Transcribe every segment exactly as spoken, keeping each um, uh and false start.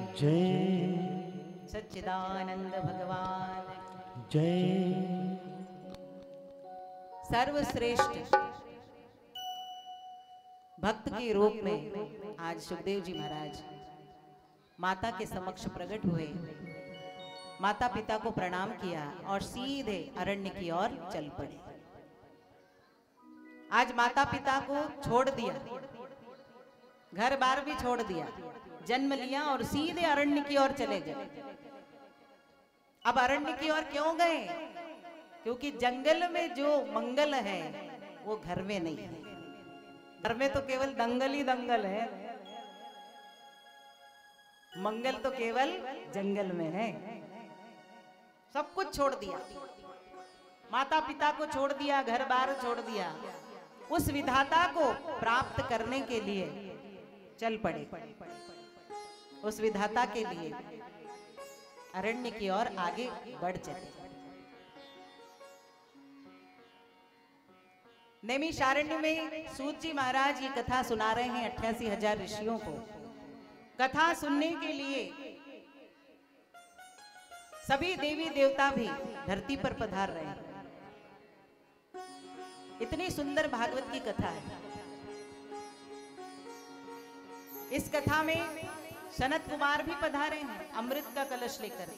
जय। सच्चिदानंद भगवान जय। सर्वश्रेष्ठ भक्त के रूप में आज सुखदेव जी महाराज माता के समक्ष प्रकट हुए, माता पिता को प्रणाम किया और सीधे अरण्य की ओर चल पड़े। आज माता पिता को छोड़ दिया, घर बार भी छोड़ दिया, जन्म लिया और सीधे अरण्य की ओर चले गए। अब अरण्य की ओर क्यों गए? क्योंकि जंगल में जो मंगल है वो घर में नहीं है। घर में तो केवल दंगल ही दंगल है, मंगल तो केवल जंगल में है। सब कुछ छोड़ दिया, माता पिता को छोड़ दिया, घर बार छोड़ दिया, उस विधाता को प्राप्त करने के लिए चल पड़े। उस विधाता के लिए अरण्य की ओर आगे बढ़ चले। नैमिषारण्य में सूत जी महाराज ये कथा सुना रहे हैं अट्ठासी हजार ऋषियों को। कथा सुनने के लिए सभी देवी देवता भी धरती पर पधार रहे हैं। इतनी सुंदर भागवत की कथा है। इस कथा में सनत कुमार भी पधारे हैं अमृत का कलश लेकर,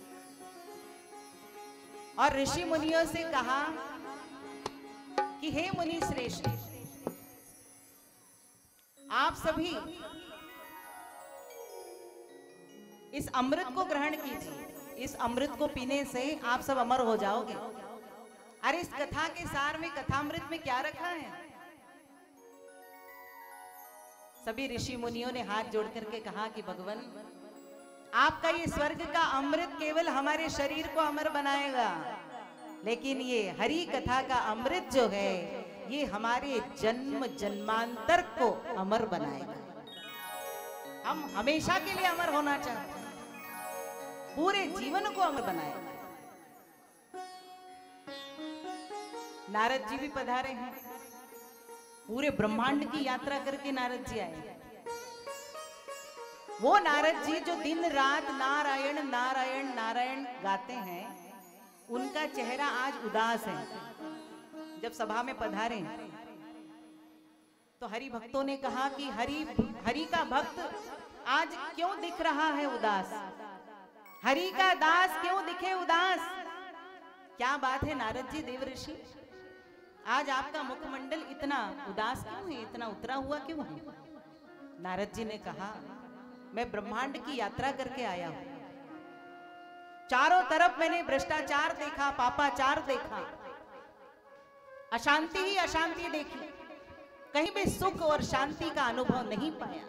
और ऋषि मुनियों से कहा कि हे मुनि श्रेष्ठ, आप सभी इस अमृत को ग्रहण कीजिए, इस अमृत को पीने से आप सब अमर हो जाओगे। अरे इस कथा के सार में, कथामृत में क्या रखा है? सभी ऋषि मुनियों ने हाथ जोड़ करके कहा कि भगवान, आपका ये स्वर्ग का अमृत केवल हमारे शरीर को अमर बनाएगा, लेकिन ये हरि कथा का अमृत जो है ये हमारे जन्म जन्मांतर को अमर बनाएगा। हम हमेशा के लिए अमर होना चाहते हैं, पूरे जीवन को अमर बनाएगा। नारद जी भी पधारे हैं, पूरे ब्रह्मांड की यात्रा करके नारद जी आए। वो नारद जी जो दिन रात नारायण नारायण नारायण गाते हैं, उनका चेहरा आज उदास है। जब सभा में पधारे तो हरि भक्तों ने कहा कि हरि हरि का भक्त आज क्यों दिख रहा है उदास, हरि का दास क्यों दिखे उदास? क्या बात है नारद जी देवऋषि, आज आपका मुखमंडल इतना उदास क्यों है, इतना उतरा हुआ क्यों है? नारद जी ने कहा, मैं ब्रह्मांड की यात्रा करके आया हूं। चारों तरफ मैंने भ्रष्टाचार देखा, पापाचार देखा, अशांति ही अशांति देखी, कहीं भी सुख और शांति का अनुभव नहीं पाया।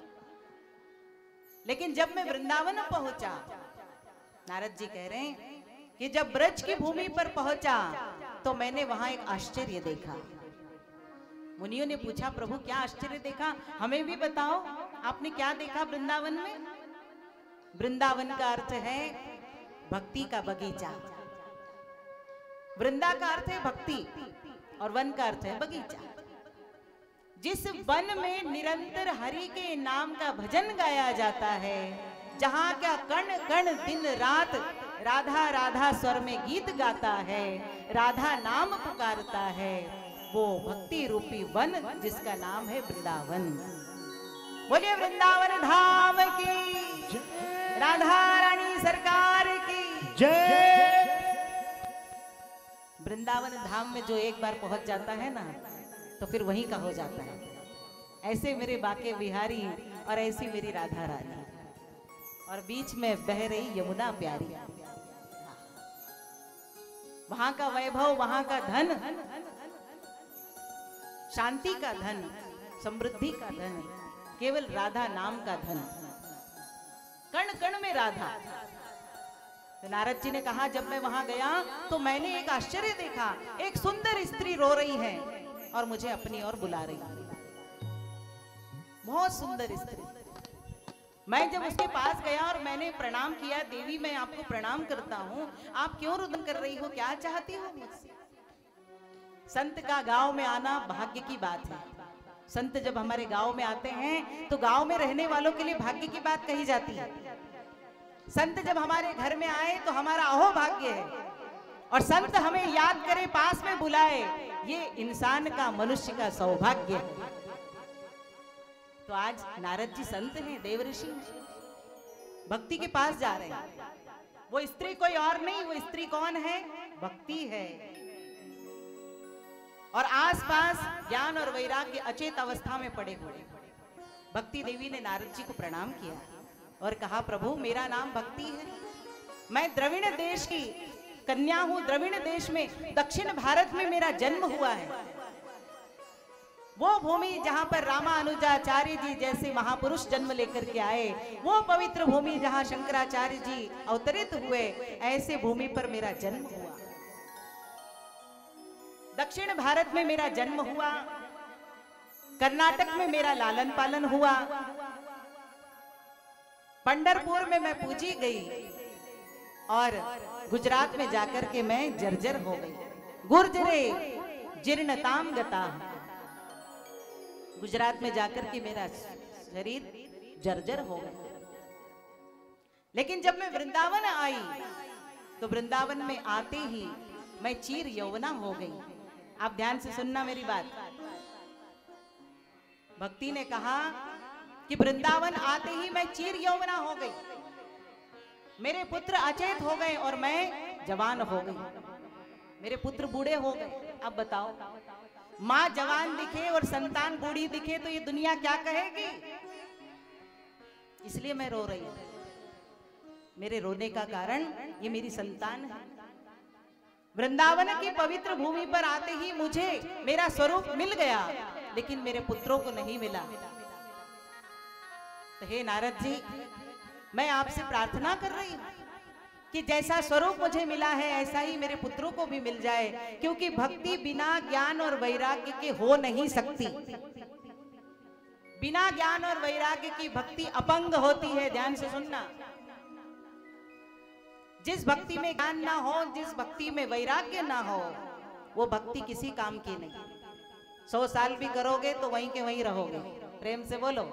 लेकिन जब मैं वृंदावन पहुंचा, नारद जी कह रहे हैं कि जब ब्रज की भूमि पर पहुंचा तो मैंने वहां एक आश्चर्य देखा। मुनियों ने पूछा, प्रभु क्या आश्चर्य देखा, हमें भी बताओ, आपने क्या देखा वृंदावन में? वृंदावन का अर्थ है भक्ति का बगीचा। वृंदा का अर्थ है भक्ति और वन का अर्थ है बगीचा। जिस वन में निरंतर हरि के नाम का भजन गाया जाता है, जहां क्या कण कण दिन रात राधा राधा स्वर में गीत गाता है, राधा नाम पुकारता है, वो भक्ति रूपी वन जिसका नाम है वृंदावन। बोलिए वृंदावन धाम की, राधा रानी सरकार की जय। वृंदावन धाम में जो एक बार पहुंच जाता है ना, तो फिर वहीं का हो जाता है। ऐसे मेरे बाके बिहारी और ऐसी मेरी राधा रानी, और बीच में बह रही यमुना प्यारी। वहां का वैभव, वहां का धन, शांति का धन, समृद्धि का धन, केवल राधा नाम का धन, कण कण में राधा। तो नारद जी ने कहा, जब मैं वहां गया तो मैंने एक आश्चर्य देखा, एक सुंदर स्त्री रो रही है और मुझे अपनी ओर बुला रही है। बहुत सुंदर स्त्री। मैं जब उसके पास गया और मैंने प्रणाम किया, देवी मैं आपको प्रणाम करता हूँ, आप क्यों रुदन कर रही हो, क्या चाहती हो मुझसे? संत का गांव में आना भाग्य की बात है। संत जब हमारे गांव में आते हैं तो गांव में रहने वालों के लिए भाग्य की बात कही जाती है। संत जब हमारे घर में आए तो हमारा अहोभाग्य है, और संत हमें याद करे, पास में बुलाए, ये इंसान का, मनुष्य का सौभाग्य है। तो आज नारद जी संत हैं, देवऋषि भक्ति के पास जा रहे हैं। वो स्त्री कोई और नहीं, वो स्त्री कौन है? भक्ति है। और आसपास ज्ञान और वैराग्य अचेत अवस्था में पड़े हुए। भक्ति देवी ने नारद जी को प्रणाम किया और कहा, प्रभु मेरा नाम भक्ति है, मैं द्रविड़ देश की कन्या हूं। द्रविड़ देश में, दक्षिण भारत में मेरा जन्म हुआ है। वो भूमि जहां पर रामानुजाचार्य जी जैसे महापुरुष जन्म लेकर के आए, वो पवित्र भूमि जहां शंकराचार्य जी अवतरित हुए, ऐसे भूमि पर मेरा जन्म हुआ। दक्षिण भारत में मेरा जन्म हुआ, कर्नाटक में मेरा लालन पालन हुआ, पंढरपुर में मैं पूजी गई, और गुजरात में जाकर के मैं जर्जर हो गई। गुर्जरे जीर्णताम गता, गुजरात में जाकर के मेरा शरीर जर्जर हो गया। लेकिन जब मैं वृंदावन आई तो वृंदावन में आते ही मैं चीर यौवना हो गई। आप ध्यान से सुनना मेरी बात। भक्ति ने कहा कि वृंदावन आते ही मैं चीर यौवना हो गई, मेरे पुत्र अचेत हो गए और मैं जवान हो गई, मेरे पुत्र बूढ़े हो गए। अब बताओ, माँ जवान दिखे और संतान बूढ़ी दिखे तो ये दुनिया क्या कहेगी? इसलिए मैं रो रही हूं। मेरे रोने का कारण ये मेरी संतान है। वृंदावन की पवित्र भूमि पर आते ही मुझे मेरा स्वरूप मिल गया, लेकिन मेरे पुत्रों को नहीं मिला। तो हे नारद जी, मैं आपसे प्रार्थना कर रही हूं कि जैसा स्वरूप मुझे मिला है ऐसा ही मेरे पुत्रों को भी मिल जाए, क्योंकि भक्ति बिना ज्ञान और वैराग्य के हो नहीं सकती। बिना ज्ञान और वैराग्य की भक्ति अपंग होती है। ध्यान से सुनना, जिस भक्ति में ज्ञान ना हो, जिस भक्ति में वैराग्य ना हो, वो भक्ति किसी काम की नहीं। सौ साल भी करोगे तो वहीं के वहीं रहोगे। प्रेम से बोलो,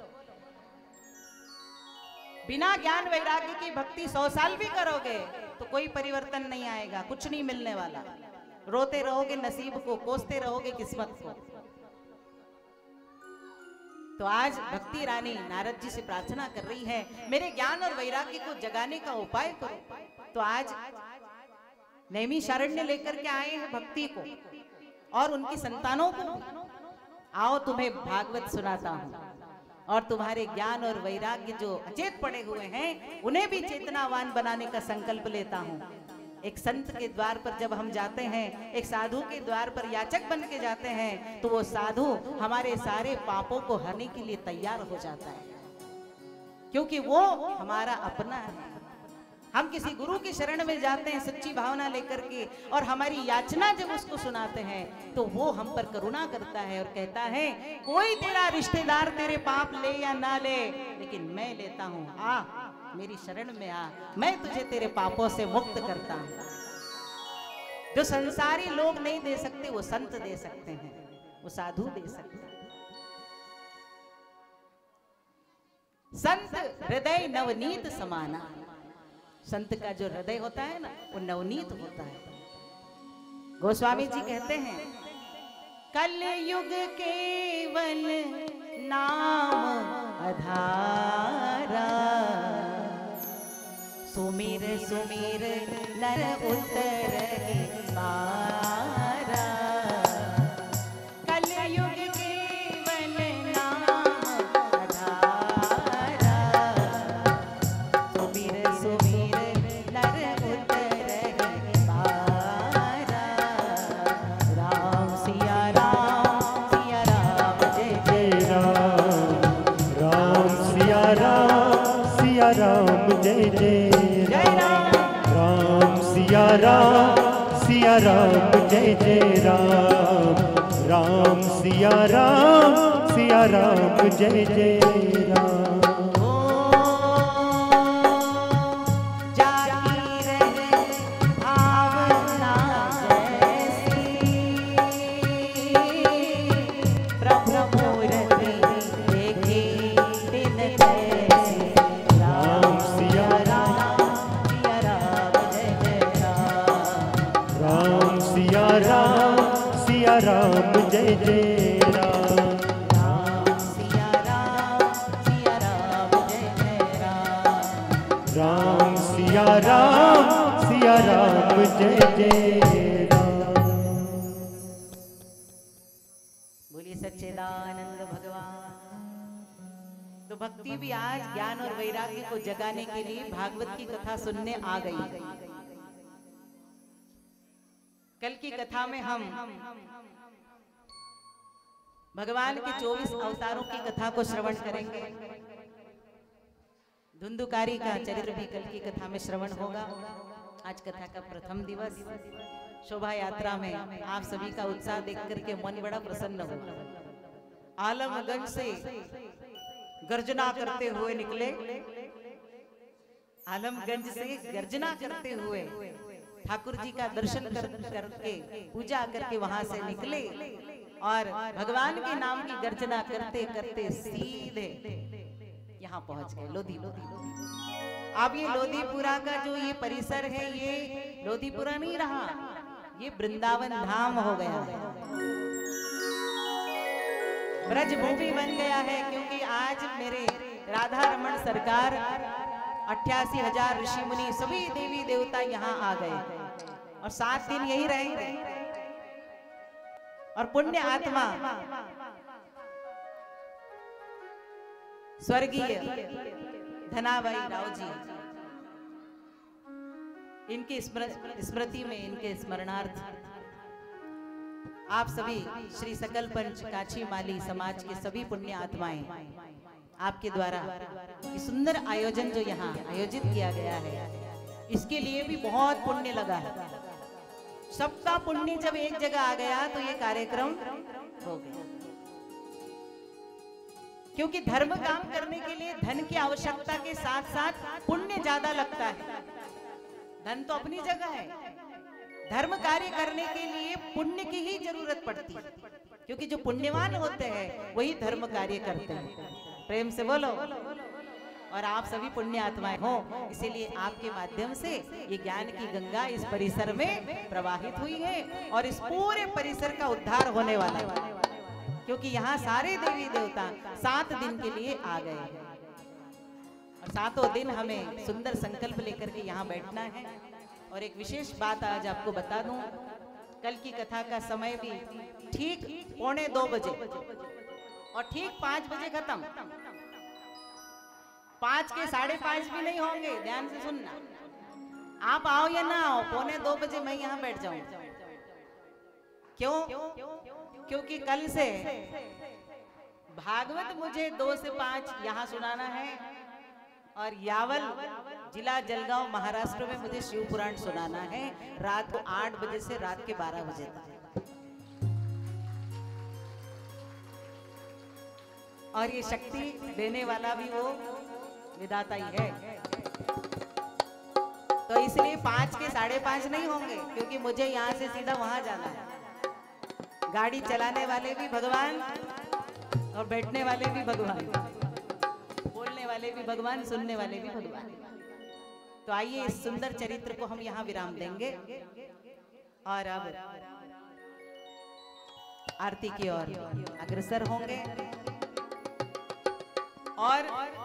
बिना ज्ञान वैराग्य की भक्ति सौ साल भी करोगे तो कोई परिवर्तन नहीं आएगा, कुछ नहीं मिलने वाला। रोते रहोगे नसीब को, कोसते रहोगे किस्मत को। तो आज भक्ति रानी नारद जी से प्रार्थना कर रही है, मेरे ज्ञान और वैराग्य को जगाने का उपाय करो। तो आज नैमिषारण्य लेकर के आए हैं भक्ति को और उनकी संतानों को। आओ तुम्हें भागवत सुनाता हूं, और तुम्हारे ज्ञान और वैराग्य जो अचेत पड़े हुए हैं उन्हें भी चेतनावान बनाने का संकल्प लेता हूं। एक संत के द्वार पर जब हम जाते हैं, एक साधु के द्वार पर याचक बन के जाते हैं, तो वो साधु हमारे सारे पापों को हरने के लिए तैयार हो जाता है, क्योंकि वो हमारा अपना है। हम किसी गुरु की शरण में जाते हैं सच्ची भावना लेकर के, और हमारी याचना जब उसको सुनाते हैं तो वो हम पर करुणा करता है और कहता है, कोई तेरा रिश्तेदार तेरे पाप ले या ना ले, लेकिन मैं लेता हूं, आ मेरी शरण में आ, मैं तुझे तेरे पापों से मुक्त करता हूं। जो संसारी लोग नहीं दे सकते वो संत दे सकते हैं, वो साधु दे सकते हैं। संत हृदय नवनीत समाना, संत का जो हृदय होता है ना वो नवनीत होता है। गोस्वामी जी कहते हैं, कलयुग केवल नाम आधारा, सुमिर सुमिर नर उतरहि पारा। कलयुग केवल नाम आधारा, सुमिर सुमिर नर उतरहि पारा। राम सिया राम सिया राम जय जय राम, राम सिया राम सिया राम जय जय राम, राम सिया राम सिया राम जय जय राम, राम सिया राम सिया राम जय जय राम। राम सिया राम जय जय राम। राम सिया राम सिया राम जय जय राम। राम सिया राम सिया राम जय जय राम। बोलिए सच्चिदानंद भगवान। तो भक्ति भी आज ज्ञान और वैराग्य को जगाने के लिए भागवत की कथा सुनने आ गई। कल की कथा में हम भगवान के चौबीस अवतारों की कथा को श्रवण करेंगे। धुंधुकारी का चरित्र भी कल की कथा में श्रवण होगा। आज कथा का प्रथम दिवस। शोभा यात्रा में आप सभी का उत्साह देख करके मन बड़ा प्रसन्न हुआ। आलमगंज से गर्जना करते हुए निकले। आलमगंज से गर्जना करते हुए ठाकुर जी का दर्शन कर करके पूजा करके वहां से निकले और भगवान के नाम की गर्जना करते करते सीधे यहाँ पहुंच गए लोधी लोधी। अब ये लोधीपुरा का जो ये परिसर है, ये लोधीपुरा नहीं रहा, ये वृंदावन धाम हो गया है, ब्रजभूमि बन गया है। क्योंकि आज मेरे राधा रमन सरकार अट्ठासी हजार ऋषि मुनि सभी देवी देवता यहाँ आ गए और सात दिन यही रहेंगे। और पुण्य आत्मा स्वर्गीय धनाबाई राव जी, इनकी स्मृति में, इनके स्मरणार्थ आप सभी श्री सकल पंच काछी माली समाज के सभी पुण्य आत्माएं आपके द्वारा ये सुंदर आयोजन जो यहाँ आयोजित किया गया है, इसके लिए भी बहुत पुण्य लगा है। सबका पुण्य जब एक जगह आ गया तो ये कार्यक्रम हो गया। क्योंकि धर्म काम करने के लिए धन की आवश्यकता के साथ साथ पुण्य ज्यादा लगता है। धन तो अपनी जगह है, धर्म कार्य करने के लिए पुण्य की ही जरूरत पड़ती है। क्योंकि जो पुण्यवान होते हैं वही धर्म कार्य करते हैं। प्रेम से बोलो। और आप सभी पुण्य आत्माएं हो, इसीलिए आपके माध्यम से ये ज्ञान की गंगा इस परिसर में प्रवाहित हुई है और इस पूरे परिसर का उद्धार होने वाला है। क्योंकि यहाँ सारे देवी देवता सात दिन के लिए आ गए हैं और सातों दिन हमें सुंदर संकल्प लेकर के यहाँ बैठना है। और एक विशेष बात आज आपको बता दूं, कल की कथा का समय भी ठीक पौने दो बजे और ठीक पांच बजे खत्म। पांच के साढ़े पांच भी नहीं होंगे, ध्यान से सुनना। आप आओ या ना आओ, पौने दो बजे मैं यहाँ बैठ जाऊं। क्यों? क्योंकि कल से भागवत मुझे दो से पांच यहाँ सुनाना है और यावल जिला जलगांव महाराष्ट्र में मुझे शिव पुराण सुनाना है रात को आठ बजे से रात के बारह बजे तक। और ये शक्ति देने वाला भी वो विधाता ही है। तो इसलिए पांच के साढ़े पांच नहीं होंगे, क्योंकि मुझे यहाँ से सीधा वहां जाना है। गाड़ी चलाने वाले भी भगवान और बैठने वाले भी भगवान, बोलने वाले भी भगवान, सुनने वाले भी भगवान। तो आइए इस सुंदर चरित्र को हम यहाँ विराम देंगे और अब आरती की ओर अग्रसर होंगे। और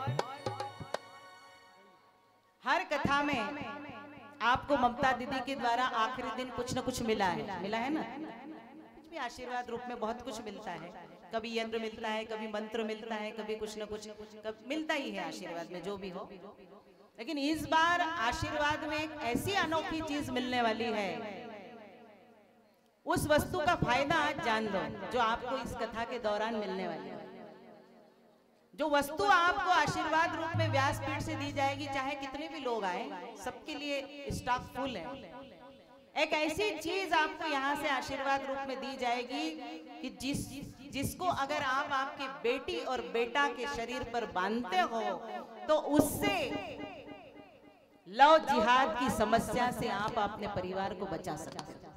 हर कथा में आपको ममता दीदी के द्वारा आखिरी दिन कुछ न कुछ मिला है, मिला है ना? कुछ भी आशीर्वाद रूप में बहुत कुछ मिलता है। कभी यंत्र मिलता है, कभी मंत्र मिलता है, कभी कुछ न कुछ कभी मिलता ही है आशीर्वाद में, जो भी हो। लेकिन इस बार आशीर्वाद में एक ऐसी अनोखी चीज मिलने वाली है, उस वस्तु का फायदा आज जान लो जो आपको इस कथा के दौरान मिलने वाली है। जो वस्तु आपको आशीर्वाद रूप में व्यासपीठ से दी जाएगी, चाहे कितने भी लोग आए, सबके लिए स्टॉक फुल है। एक ऐसी चीज आपको यहाँ से आशीर्वाद रूप में दी जाएगी कि जिस जिसको अगर आप आपकी बेटी और बेटा के शरीर पर बांधते हो तो उससे लव जिहाद की समस्या से आप अपने परिवार को बचा सकते हैं।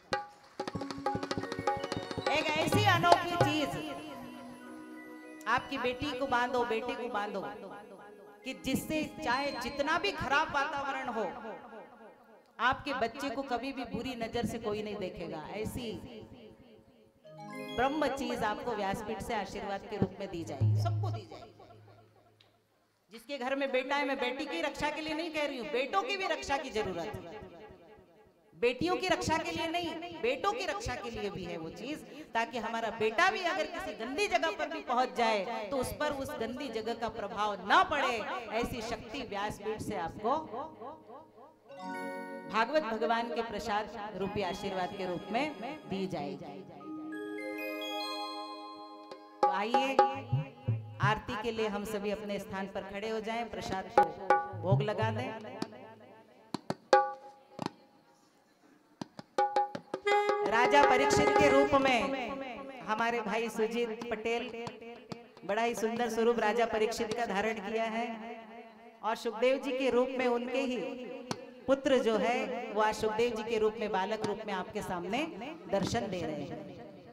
एक ऐसी अनोखी चीज, आपकी बेटी को बांधो, बेटे को बांधो कि जिससे चाहे जितना भी खराब वातावरण हो, आपके बच्चे को कभी भी बुरी नजर से कोई नहीं देखेगा। ऐसी ब्रह्म चीज आपको व्यासपीठ से आशीर्वाद के रूप में दी जाएगी, सबको दी जाएगी। जिसके घर में बेटा है, मैं बेटी की रक्षा के लिए नहीं कह रही हूँ, बेटों की भी रक्षा की जरूरत है। बेटियों की रक्षा के लिए नहीं, बेटों की रक्षा के लिए भी है वो चीज, ताकि हमारा बेटा भी अगर किसी गंदी जगह पर भी पहुंच जाए तो उस पर उस गंदी जगह का प्रभाव ना पड़े। ऐसी शक्ति व्यासपीठ से आपको भागवत भगवान के प्रसाद रूपी आशीर्वाद के रूप में दी जाएगी। तो आइए आरती के लिए हम सभी अपने स्थान पर खड़े हो जाएं, प्रसाद को भोग लगा दें। राजा परीक्षित के रूप में हमारे भाई सुजीत पटेल बड़ा ही सुंदर स्वरूप राजा परीक्षित का धारण किया है, और सुखदेव जी के रूप में उनके ही पुत्र जो है वो आज सुखदेव जी के रूप में बालक रूप में आपके सामने दर्शन दे रहे हैं।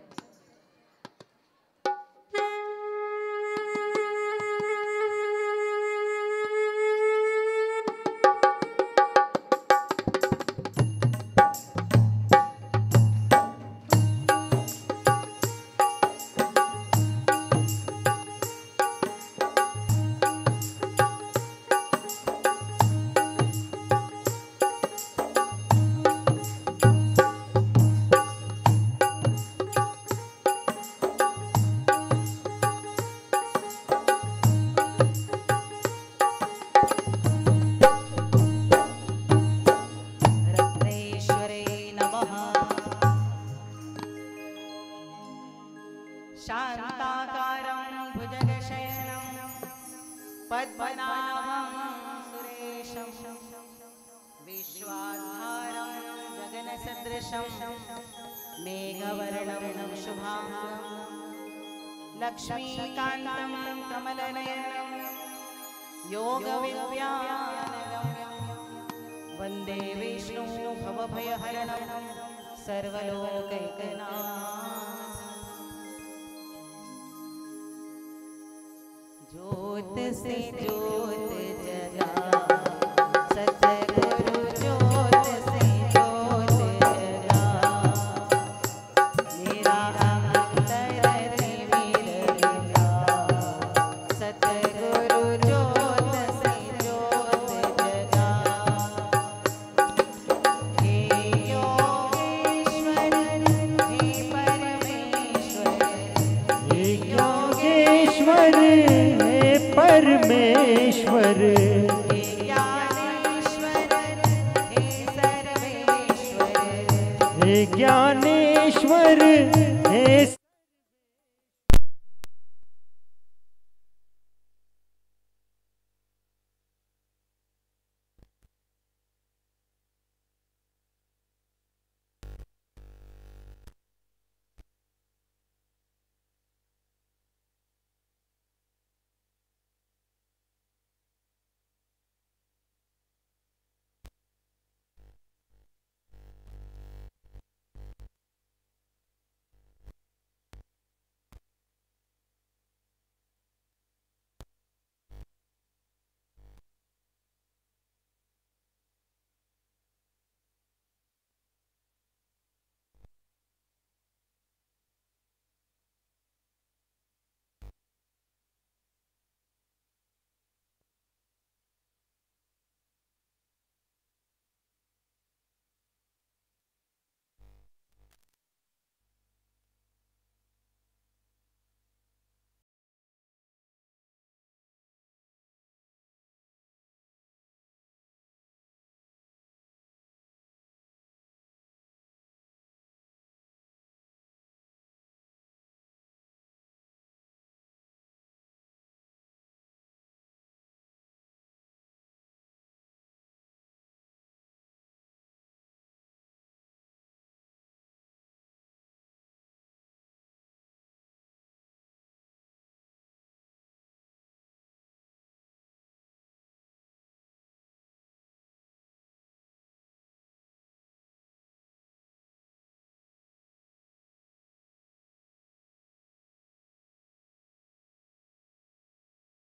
शांताकारं भुजगशयनं पद्मनाभं सुरेशं विश्वाधारं गगनसदृशं मेघवर्णं शुभांगं लक्ष्मीकान्तं कमलनयनं योगविद्यानगम्यं वन्दे विष्णुं भवभयहरणं सर्वलोकैकनाथं। ज्योत से ज्योत जगा सतगुरु ज्योत से ज्योत जगा मेरा अंतर निविरगा सतगुरु ज्योत से ज्योत जगा। हे योगेश्वर हे परमेश्वर हे योगेश्वर परमेश्वर हे ज्ञानेश्वर हे सर्वेश्वर हे ज्ञानेश्वर